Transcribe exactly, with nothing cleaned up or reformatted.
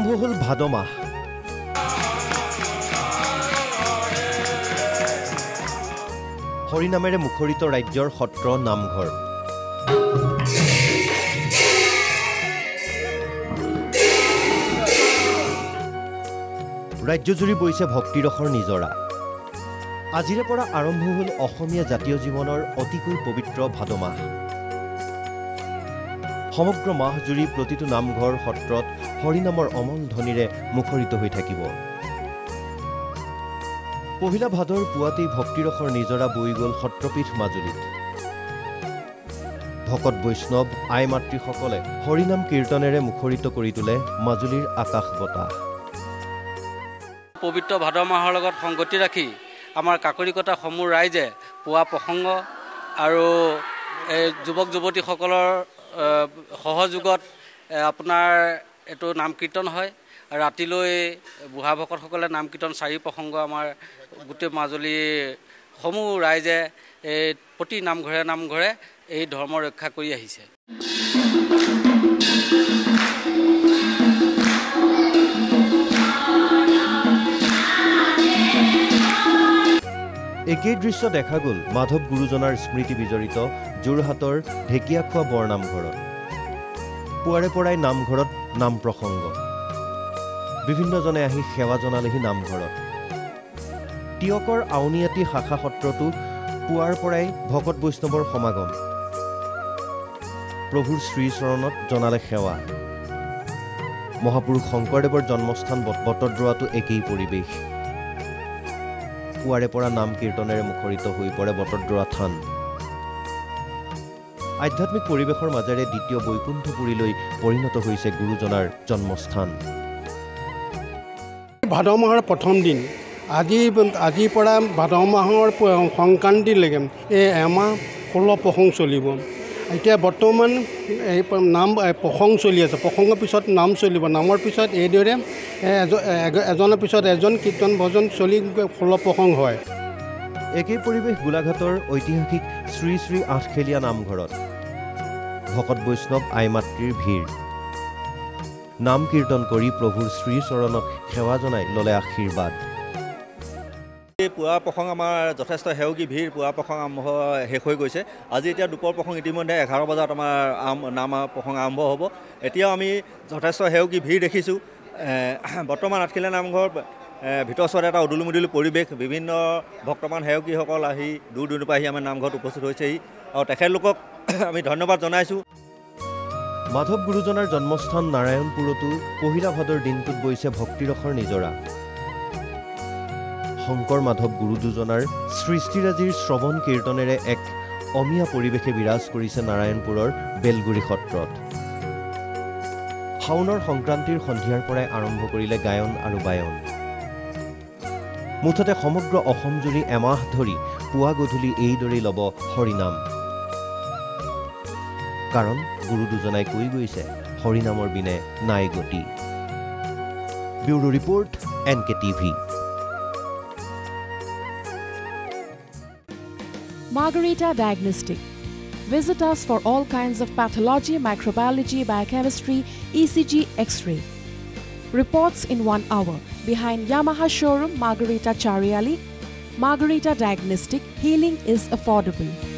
হল ভাদ মাহ। হৰিনামেৰে মুখৰিত ৰাজ্যৰ সত্ৰ নামঘৰ। ৰাজ্যজুৰি বৈছে ভক্তিৰসৰ নিজৰা। আজিৰে পৰা আৰম্ভ হল অসমীয়া জাতীয় জীৱনৰ অতিকৈ পবিত্ৰ ভাদ মাহ। সমগ্ৰ মাহজুৰি প্ৰতিটো নামঘৰ সত্ৰত হৰিনামৰ অমল ধ্বনিৰে মুখৰিত হৈ থাকিব। পহিলা ভাদৰ পুৱাতেই ভক্তিৰসৰ নিজৰা বৈ গ'ল সত্ৰপীঠ মাজুলীত। ভকত বৈষ্ণৱ আই মাতৃসকলে হৰিনাম কীৰ্তনেৰে মুখৰিত কৰি তোলে মাজুলীৰ আকাশ বতাহ। পবিত্ৰ ভাদ মাহৰ লগত সংগতি ৰাখি আমাৰ কাকৰিকতা সমূহ ৰাইজে পুৱা প্ৰসংগ আৰু যুৱক যুৱতীসকলৰ সহযোগত আপোনাৰ এইটো নাম কীৰ্তন হয়। ৰাতিলৈ বুঢ়া ভকতসকলে নাম কীৰ্তন চাৰি প্ৰসংগ আমাৰ গোটেই মাজুলীৰ সমূহ ৰাইজে এই প্ৰতি নামঘৰে নামঘৰে এই ধৰ্ম ৰক্ষা কৰি আহিছে। একেই দৃশ্য দেখা গ'ল মাধৱ গুৰুজনাৰ স্মৃতি বিজড়িত যোৰহাটৰ ঢেকীয়াখোৱা বৰনামঘৰত। পুৱাৰে পৰাই নামঘৰত নাম প্ৰসংগ, বিভিন্নজনে আহি সেৱা জনালেহি নামঘৰত। টিয়কৰ আউনীআটী শাখা সত্ৰতো পুৱাৰ পৰাই ভকত বৈষ্ণৱৰ সমাগম। প্ৰভুৰ শ্ৰীচৰণত জনালে সেৱা। মহাপুৰুষ শংকৰদেৱৰ জন্মস্থান বটদ্ৰৱাতো একেই পৰিৱেশ। পুৱাৰে পৰা নাম কীৰ্তনেৰে মুখৰিত হৈ পৰে বটদ্ৰৱা থান। আধ্যাত্মিক পৰিৱেশৰ মাজেৰে দ্বিতীয় বৈকুণ্ঠপুৰীলৈ পৰিণত হৈছে গুৰুজনাৰ জন্মস্থান। ভাদ মাহৰ প্ৰথম দিন আজি আজিৰ পৰা ভাদ মাহৰ সংক্ৰান্তিলৈকে এই এমাহ ষোল্ল প্ৰসংগ চলিব। এতিয়া বৰ্তমান এই নাম প্ৰসংগ চলি আছে। প্ৰসংগৰ পিছত নাম চলিব। নামৰ পিছত এইদৰে এজনৰ পিছত এজন কীৰ্তন ভজন চলি ষোল্ল প্ৰসংগ হয়। একেই পৰিৱেশ গোলাঘাটৰ ঐতিহাসিক শ্ৰী শ্ৰী আঠখেলীয়া নামঘৰত। ভকত বৈষ্ণৱ আই মাতৃৰ ভিৰ। নাম কীৰ্তন কৰি প্ৰভুৰ শ্ৰীচৰণত সেৱা জনাই ল'লে আশীৰ্বাদ। পুৱা প্ৰসংগ আমাৰ যথেষ্ট সেউগী ভিৰ। পুৱা প্ৰসংগ আৰম্ভ শেষ হৈ গৈছে। আজি এতিয়া দুপৰ প্ৰসংগ ইতিমধ্যে এঘাৰ বজাত আমাৰ নাম প্ৰসংগ আৰম্ভ হ'ব। এতিয়াও আমি যথেষ্ট সেউগী ভিৰ দেখিছোঁ। বৰ্তমান আঠখেলীয়া নামঘৰ ভিতৰচৰত এটা উদুলি মুদুলি পৰিৱেশ। বিভিন্ন ভক্তমান সেৱকীসকল আহি দূৰ দূৰৰ পৰা আহি আমাৰ নামঘৰত উপস্থিত হৈছেহি আৰু তেখেতলোকক আমি ধন্যবাদ জনাইছোঁ। মাধৱ গুৰুজনাৰ জন্মস্থান নাৰায়ণপুৰতো পহিলা ভাদৰ দিনটোত বৈছে ভক্তিৰসৰ নিজৰা। শংকৰ মাধৱ গুৰু দুজনাৰ সৃষ্টিৰাজিৰ শ্ৰৱণ কীৰ্তনেৰে এক অমীয়া পৰিৱেশে বিৰাজ কৰিছে নাৰায়ণপুৰৰ বেলগুৰি সত্ৰত। শাওনৰ সংক্ৰান্তিৰ সন্ধিয়াৰ পৰাই আৰম্ভ কৰিলে গায়ন আৰু বায়ন। মুঠতে সমগ্ৰ অসমজুৰি এমাহ ধৰি পুৱা গধূলি এইদৰেই ল'ব হৰিনাম। কাৰণ গুৰু দুজনাই কৈ গৈছে হৰিনামৰ বিনে নাই গতি। Bureau report N K TV. Margarita Diagnostic. Visit us for all kinds of pathology, microbiology, biochemistry, E C G, X-ray. Reports in one hour. Behind Yamaha showroom, Margarita Chariali. Margarita Diagnostic. Healing is affordable.